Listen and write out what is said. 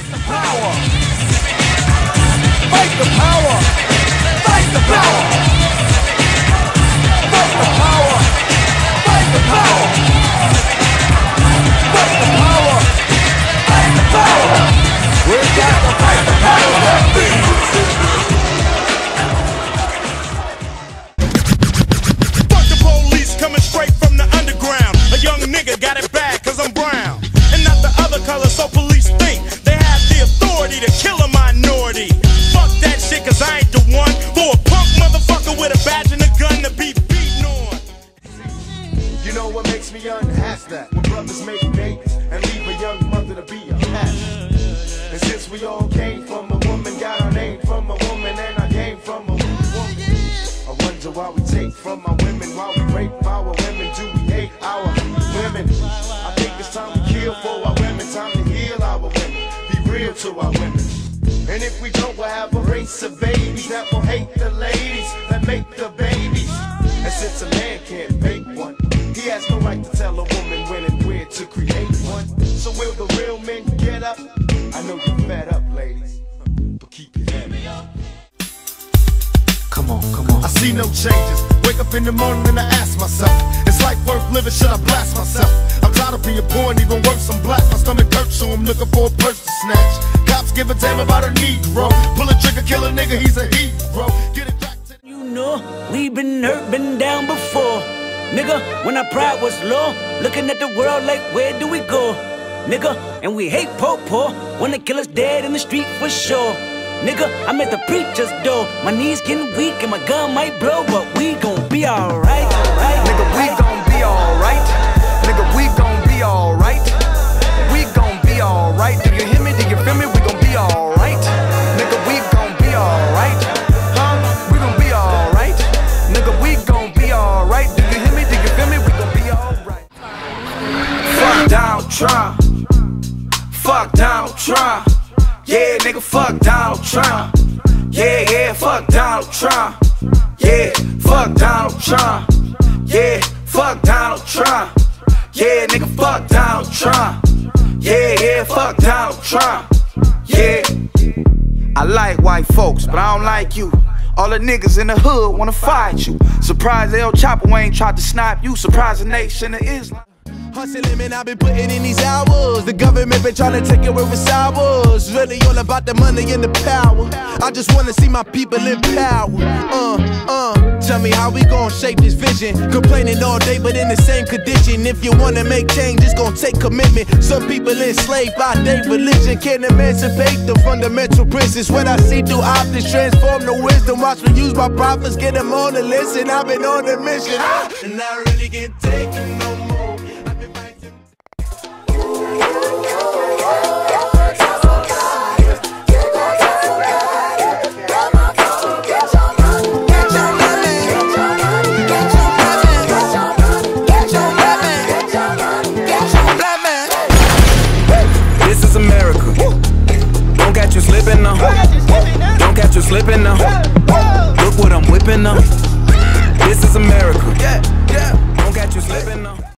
the power. Fight the power. Fight the power. Fight the power. Fight the power. Fight the power. Fight the power. We got to fight the power. Fuck the police coming straight from the underground. A young nigga got it bad cause I'm brown. And not the other color, so police think they have the authority to kill a minority. Fuck that shit cause I ain't the one for a punk motherfucker with a badge and a gun to be beaten on. You know what makes me unhappy? That when brothers make babies and leave a young mother to be a pastor. And since we all came from a woman, got our name from a woman, and I came from a woman, I wonder why we take from our women, why we rape our women, do we hate our women? I think it's time to kill for our women, time to heal our women, be real to our women. And if we don't, we'll have a race of babies that will hate the ladies that make the babies. And since a man can't make one, he has no right to tell a woman when and where to create one. So will the real men get up? I know you're fed up, ladies, but keep your head up. Come on, come on. I see no changes. Wake up in the morning and I ask myself, is life worth living? Should I blast myself? I'm tired of being poor and even worse, I'm black. My stomach hurts, so I'm looking for a purse to snatch. Cops give a damn about a Negro. Pull a trigger, kill a nigga, he's a hero. Get it back to you know, we been hurt, been down before. Nigga, when our pride was low, looking at the world like, where do we go? Nigga, and we hate po-po, wanna kill us dead in the street for sure. Nigga, I'm at the preacher's door, my knees getting weak and my gun might blow, but we gon' be alright, right? Nigga, we gon' be alright. Nigga, we gon' be alright. We gon' be alright. Do you hear me? Do you feel me? We gon' be alright. Nigga, we gon' be alright. Huh? We gon' be alright. Nigga, we gon' be alright. Do you hear me? Do you feel me? We gon' be alright. Fuck Donald Trump. Fuck Donald Trump. Yeah, nigga, fuck Donald Trump. Yeah, yeah, fuck Donald Trump. Yeah, fuck Donald Trump. Yeah, fuck Donald Trump. Yeah, nigga, fuck Donald Trump. Yeah, yeah, fuck Donald Trump. Yeah. I like white folks, but I don't like you. All the niggas in the hood wanna fight you. Surprise El Chapo ain't tried to snipe you. Surprise the nation of Islam. Hustling, man, I've been putting in these hours. The government been trying to take it where it's ours. Really all about the money and the power. I just wanna see my people in power. Tell me how we gon' shape this vision. Complaining all day, but in the same condition. If you wanna make change, it's gon' take commitment. Some people enslaved by their religion can't emancipate the fundamental principles. What I see through optics transform the wisdom. Watch me use my prophets, get them on the list, and I've been on a mission. And I really can't take it no more. Slipping now, don't catch you slipping now. Look what I'm whipping now. This is America. Don't catch you slipping now.